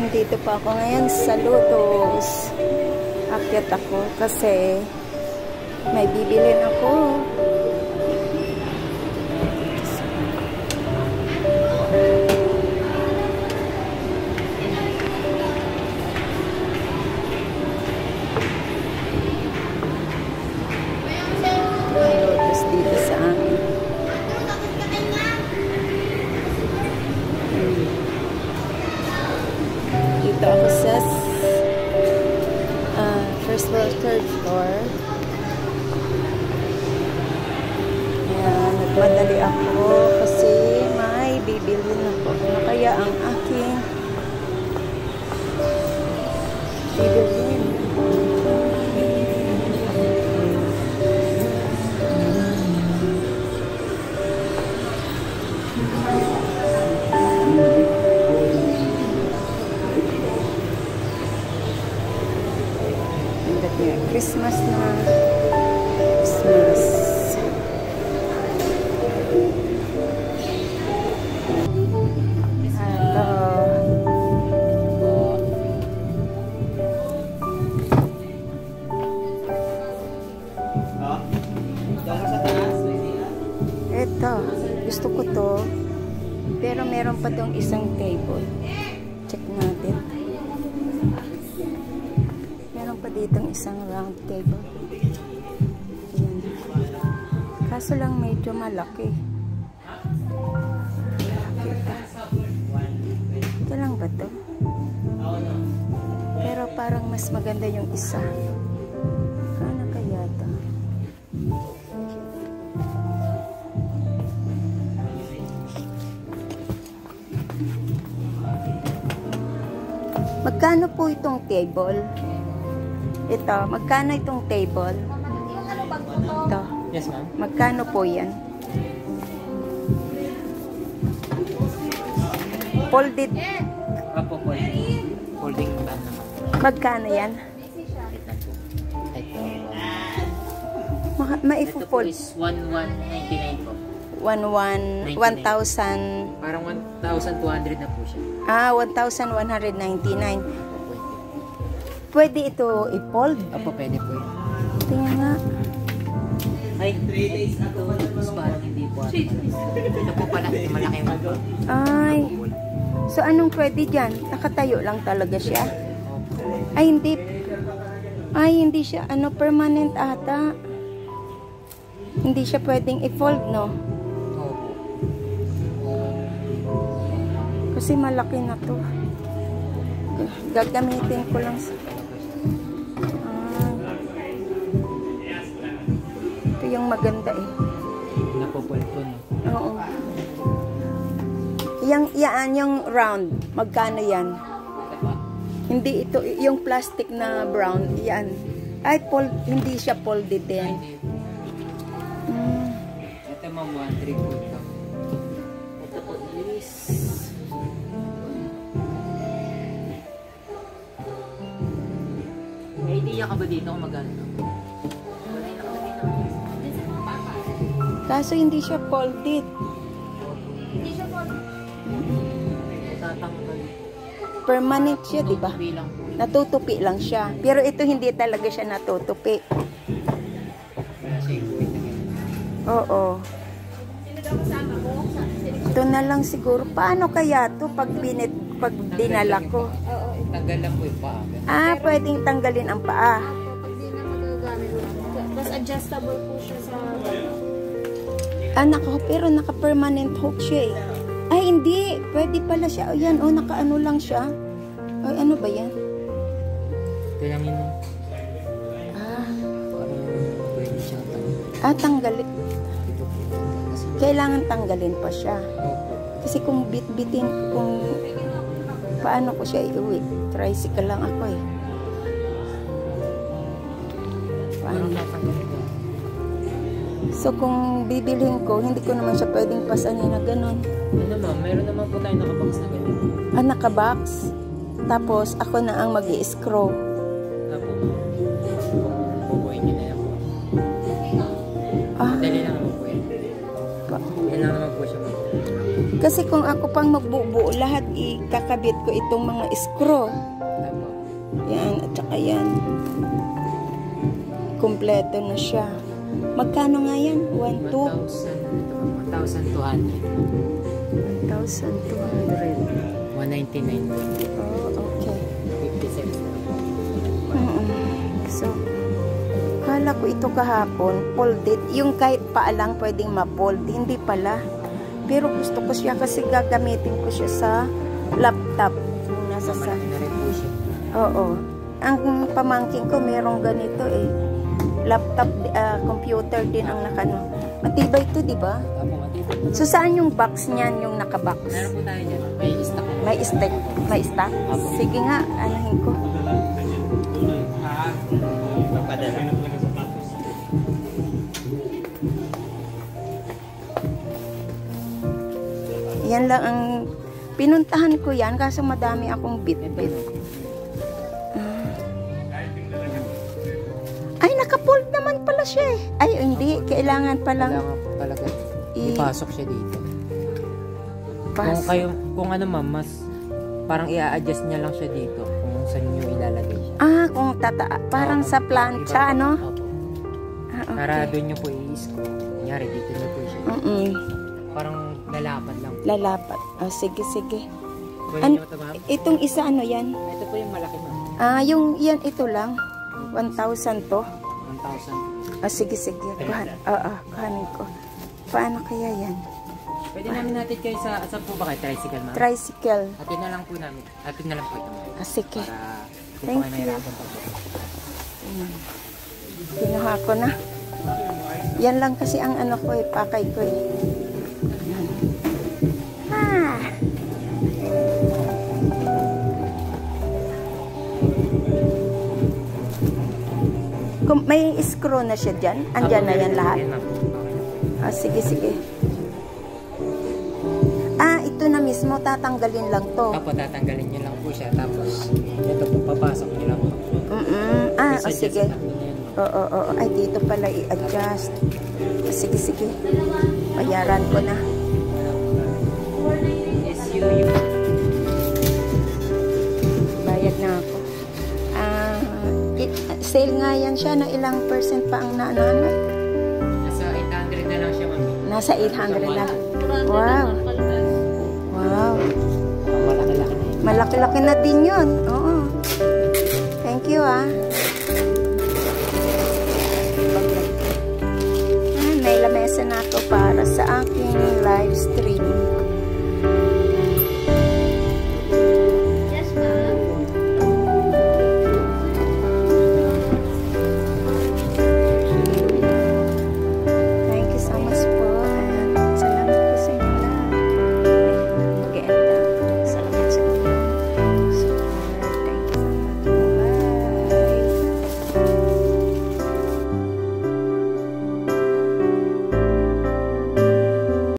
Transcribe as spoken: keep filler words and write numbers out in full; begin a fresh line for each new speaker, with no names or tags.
Nandito pa ako ngayon sa Lotus. Akyat ako kasi may bibilin ako. Lotus dito sa amin. Dito ako sa uh, first floor, third floor. Ayan, nagmadali ako kasi may bibilin ako. Ano kaya ang aking bibilin? Christmas na. Christmas. Hello. Ito. Gusto ko to. Pero meron pa tong isang table. Check natin. Ditong isang round table. Ayan. Kaso lang medyo malaki. Malaki ito. Ito lang ba to? Pero parang mas maganda yung isa. Ano kaya ito? Magkano po itong table? Ito, magkano itong table? Ito.
Yes, ma'am.
Magkano po yan? Folded.
Apo, folding. Folding pan naman.
Magkano yan?
Ito.
Maipo
Ito po is one one ninety-nine po.
one thousand.
Parang one thousand two hundred na po siya.
Ah, one thousand one hundred ninety-nine. Pwede ito i-fold?
Apo, pwede po yun.
Tingnan nga.
Ay, three days ago. Mas parang hindi po. Ito po pala, malaki mo po.
Ay. So, anong pwede dyan? Nakatayo lang talaga siya? Ay, hindi. Ay, hindi siya. Ano, permanent ata. Hindi siya pwedeng i-fold, no? Kasi malaki na to. Gagamitin ko lang sa... yung maganda eh.
Napopulpo no?
Oo. Yang, yan, yung round. Magkano yan? Hindi ito, yung plastic na brown. Yan. Ay, fold, hindi siya folded din. Hmm.
Ito ma'am, one three po ito. Ito po is... May idea ka ba dito kung magkano?
Kaso hindi siya folded.
Hindi siya folded.
Tatanggal.
Permanent siya, di ba?
Natutupi lang po.
Natutupi lang siya. Pero ito hindi talaga siya natutupi. Oo.
Sino daw kasama ko?
Ito na lang siguro. Paano kaya to pag binit, pag dinala ko?
Oo.
Tanggal lang po yung paa.
Ah, pwedeng tanggalin ang paa.
Pag di na magagamit lang. Tapos adjustable po siya sa...
Ah, naka, pero naka-permanent hook siya eh. Ay, hindi. Pwede pala siya. O yan, o, naka-ano lang siya. Ay, ano ba yan?
Ito lang yun.
Ah.
Parang pwede siyang tanggal.
Ah, tanggalin. Kailangan tanggalin pa siya. Kasi kung bit-bitin, kung paano ko siya iuwi? Tricycle lang ako eh. Paano? So, kung bibilhin ko, hindi ko naman siya pwedeng pasanin na gano'n.
Ano ma'am, meron naman po tayo nakabox na ganito.
Ah, nakabox. Tapos, ako na ang mag-i-screw.
Apo. Bubuhin niyo na yan po.
Ah.
Dali lang naman po yan.
Pa
Yan lang naman po siya ma'am.
Kasi kung ako pang magbubuo lahat, ikakabit ko itong mga screw. Yan, at saka yan. Kompleto na siya. Magkano nga yan? one two
thousand two hundred.
one thousand two hundred.
one ninety-nine.
Oh, okay.
fifty cents.
Mm-mm. So, kala ko ito kahapon, folded. Yung kahit paalang pwedeng ma-fold. Hindi pala. Pero gusto ko siya kasi gagamitin ko siya sa laptop. Nasa sa... Oo. Ang pamangking ko merong ganito eh. Laptop, uh, computer din ang nakano. Matibay ito, di ba? So, saan yung box niyan, yung nakabox?
Meron po tayo dyan. May stock.
May stock? May stock? Sige nga, anahin ko.
Magpadala.
Yan lang ang pinuntahan ko yan kaso madami akong bit-bit. Uh. Ay, naka-fold naman pala siya eh. Ay, hindi. Kailangan palang
Kailangan pala
i-
ipasok siya dito.
pas.
Kung kayo, kung ano ma'am, mas parang i-adjust niya lang siya dito kung saan niyo ilalagay siya.
Ah, kung tata parang sa plancha, ano?
Opo.
Ah, okay.
Para doon niyo po i-screw. Kunyari, dito niyo po siya.
Mm-mm.
Parang lalapat lang.
Lalapat. Ah, sige, sige.
Pwede
An
niyo ito ma'am?
itong isa, ano yan?
Ito po yung malaki ma'am.
Ah, yung yan, ito lang. one thousand to.
one thousand.
Ah, sige, sige. Kuhan, ah, ah, kuhanin ko. Paano kaya yan?
Pwede namin natin kayo sa, saan po ba kayo? Tricycle ma'am?
Tricycle.
Atin na lang po namin. Atin na lang po ito ma'am.
Ah, sige.
Para hindi
Thank
po kayo
you.
nahirapan pa po.
Ayan. Kinuha ko na. Yan lang kasi ang ano ko eh, pakay ko eh. Ayan. Ah! Kung may screw na siya dyan, andyan na yan lahat.
Yan, ma'am. Okay.
Ah, sige, sige. Ah, ito na mismo, tatanggalin lang to.
Tapos tatanggalin niyo lang po siya. Tapos ito po, papasok niyo lang po.
Mm-mm. Ah, oh,
Isa dyan
sige.
sa takbo niya yan, ma'am.
Oo, oo, oo. Ay, dito pala i-adjust. Ah, sige, sige. Bayaran ko na.
S U U.
Bayad na ako. Ah, it, sale nga yan siya na ilang percent pa ang naano ano?
Nasa eight hundred na lang siya, ma'am.
Nasa eight hundred na. Wow. Wow.
Ang malaki-laki na yun.
Malaki-laki na din yun. Oo. Thank you ah. Ah, may lamesa na ako para sa aking live stream.